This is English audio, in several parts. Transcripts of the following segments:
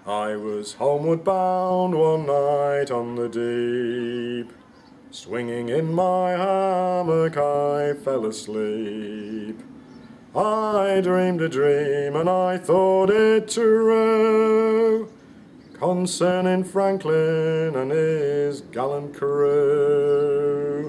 I was homeward bound one night on the deep. Swinging in my hammock I fell asleep. I dreamed a dream and I thought it true, concerning Franklin and his gallant crew.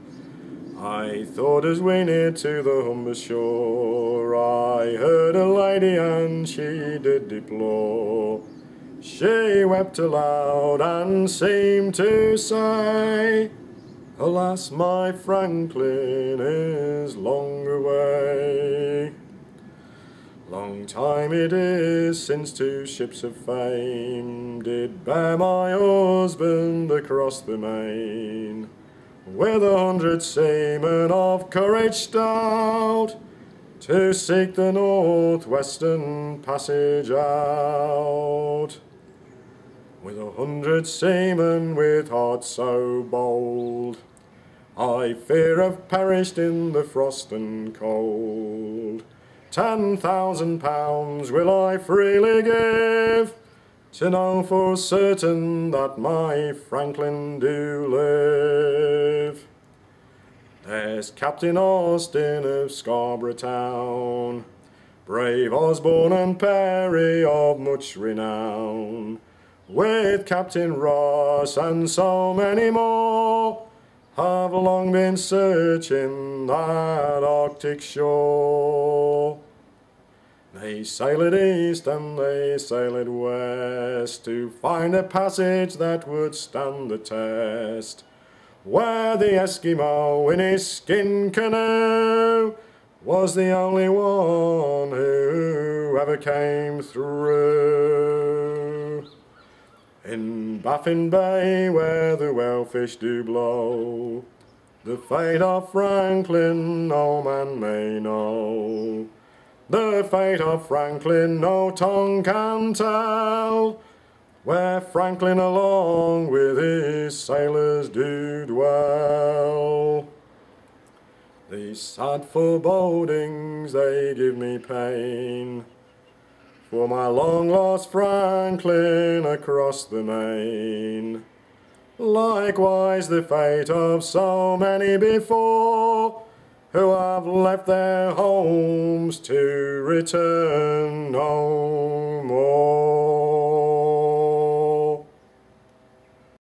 I thought as we neared to the Humber shore, I heard a lady and she did deplore. She wept aloud and seemed to say, "Alas, my Franklin is long away." Long time it is since two ships of fame did bear my husband across the main, with 100 seamen of courage stout, to seek the northwestern passage out. With 100 seamen with hearts so bold, I fear have perished in the frost and cold. £10,000 will I freely give, to know for certain that my Franklin do live. There's Captain Austin of Scarborough town, brave Osborne and Perry of much renown, with Captain Ross and so many more, have long been searching that Arctic shore. They sailed east and they sailed west, to find a passage that would stand the test, where the Eskimo in his skin canoe was the only one who ever came through. In Baffin Bay, where the whalefish do blow, the fate of Franklin no man may know. The fate of Franklin no tongue can tell, where Franklin along with his sailors do dwell. These sad forebodings, they give me pain, for my long-lost Franklin across the main. Likewise the fate of so many before, who have left their homes to return no more.